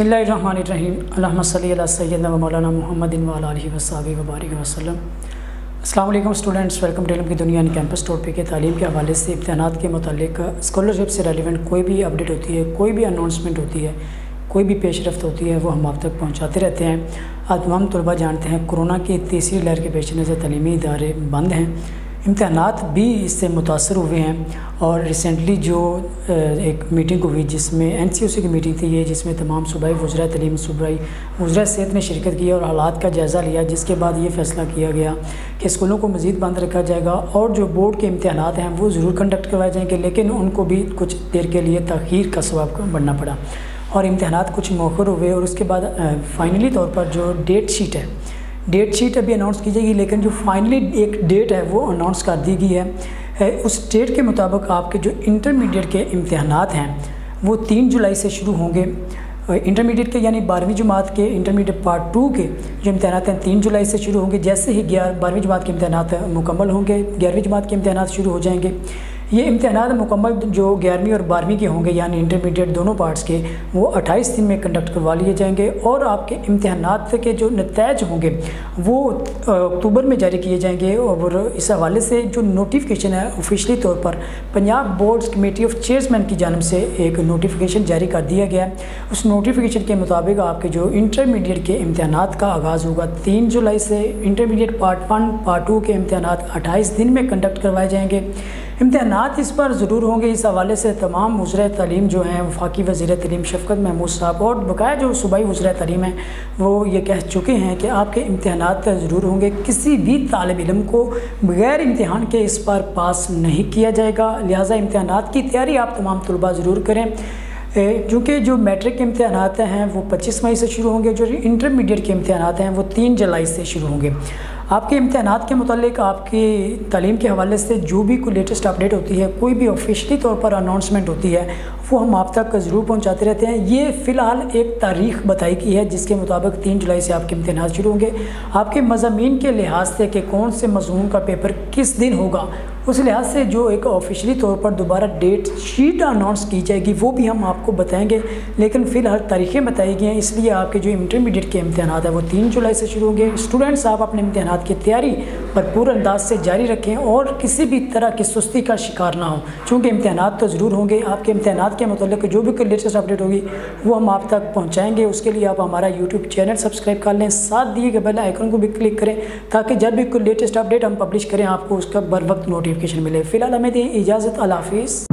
बिस्मिल्लाहिर्रहमानिर्रहीम अल्लाहुम्मा सल्ली अला सय्यिदना व मौलाना मुहम्मदिन व अला आलिहि व सहाबिहि व बारिक वसल्लम। अस्सलाम वालेकुम स्टूडेंट्स, वेलकम टू इल्म की दुनिया कैंपस टॉपिक के तालीम के हवाले से इम्तिहानात के मुतालिक स्कॉलरशिप से रेलिवेंट कोई भी अपडेट होती है, कोई भी अनाउंसमेंट होती है, कोई भी पेशरफ्त होती है, वो हम आप तक पहुँचाते रहते हैं। आज तमाम तलबा जानते हैं कोरोना की तीसरी लहर के पेश नज़र तलीमी इदारे बंद हैं, इम्तिहानात भी इससे मुतासर हुए हैं। और रिसेंटली जो एक मीटिंग हुई जिसमें NCOC की मीटिंग थी ये, जिसमें तमाम सूबाई वज़रा तलीम, सूबाई वज़रा सेहत ने शिरकत की और हालात का जायज़ा लिया, जिसके बाद ये फ़ैसला किया गया कि स्कूलों को मज़ीद बंद रखा जाएगा और जो बोर्ड के इम्तिहानात हैं वो ज़रूर कंडक्ट करवाए जाएंगे, लेकिन उनको भी कुछ देर के लिए तख़ीर का सबब बनना पड़ा और इम्तिहानात कुछ मौखर हुए। और उसके बाद फ़ाइनली तौर पर जो डेट शीट अभी अनाउंस की जाएगी, लेकिन जो फाइनली एक डेट है वो अनाउंस कर दी गई है। उस डेट के मुताबिक आपके जो इंटरमीडिएट के इम्तिहानात हैं वो 3 जुलाई से शुरू होंगे। इंटरमीडिएट के यानी 12वीं जमात के इंटरमीडिएट पार्ट 2 के जो इम्तिहानात हैं 3 जुलाई से शुरू होंगे। जैसे ही 12वीं जमात के इम्तिहानात मुकम्मल होंगे, 11वीं जमात के इम्तिहानात शुरू हो जाएंगे। ये इम्तिहानात मुकम्मल जो 11वीं और 12वीं के होंगे यानी इंटरमीडिएट दोनों पार्ट्स के, वो 28 दिन में कंडक्ट करवा लिए जाएंगे और आपके इम्तिहानात के जो नतीजे होंगे वो अक्टूबर में जारी किए जाएंगे। और इस हवाले से जो नोटिफिकेशन है ऑफिशियली तौर पर Punjab boards committee of chairman की जानब से एक नोटिफिकेशन जारी कर दिया गया है। उस नोटिफिकेशन के मुताबिक आपके जो इंटरमीडिएट के इम्तिहानात का आगाज़ होगा 3 जुलाई से। इंटरमीडिएट पार्ट 1 पार्ट 2 के इम्तिहानात 28 दिन में कंडक्ट करवाए जाएंगे। इम्तिहानात इस पर ज़रूर होंगे। इस हवाले से तमाम वज़रा तालीम जो हैं वफाकी वज़ीर तालीम शफ़क़त महमूद साहब और बकाया जो सूबाई वज़रा तालीम हैं वो ये कह चुके हैं कि आपके इम्तिहानात ज़रूर होंगे। किसी भी तालिब इल्म को बग़ैर इम्तिहान के इस पर पास नहीं किया जाएगा, लिहाजा इम्तिहानात की तैयारी आप तमाम तलबा ज़रूर करें। क्योंकि जो मैट्रिक के इम्तिहानात हैं वो 25 मई से शुरू होंगे, जो इंटरमीडिएट के इम्तिहानात हैं वो 3 जुलाई से शुरू होंगे। आपके इम्तिहानात के मुतालिक आपकी तालीम के हवाले से जो भी कोई लेटेस्ट अपडेट होती है, कोई भी ऑफिशियली तौर पर अनाउंसमेंट होती है, वो हम आप तक ज़रूर पहुंचाते रहते हैं। ये फ़िलहाल एक तारीख़ बताई गई है जिसके मुताबिक 3 जुलाई से आपके इम्तिहानात शुरू होंगे। आपके मज़ामीन के लिहाज से कि कौन से मज़मून का पेपर किस दिन होगा, उस लिहाज से जो एक ऑफिशियली तौर पर दोबारा डेट शीट अनाउंस की जाएगी वो भी हम आपको बताएंगे, लेकिन फ़िलहाल तारीखें बताई गई हैं। इसलिए आपके जो इंटरमीडिएट के इम्तिहानात हैं वो 3 जुलाई से शुरू होंगे। स्टूडेंट्स आप अपने इम्तिहानात की तैयारी भरपूर अंदाज से जारी रखें और किसी भी तरह की सुस्ती का शिकार ना हो, चूँकि इम्तिहानात तो ज़रूर होंगे। आपके इम्तिहानात के मतलब जो भी कोई लेटेस्ट अपडेट होगी वो हम आप तक पहुँचाएँगे। उसके लिए आप हमारा यूट्यूब चैनल सब्सक्राइब कर लें, साथ दिए गए बेल आइकन को भी क्लिक करें ताकि जब भी कोई लेटेस्ट अपडेट हम पब्लिश करें आपको उसका बर वक्त नोटिफिकेशन मिले। फ़िलहाल हमें दें इजाज़त, अल्लाह हाफ़िज़।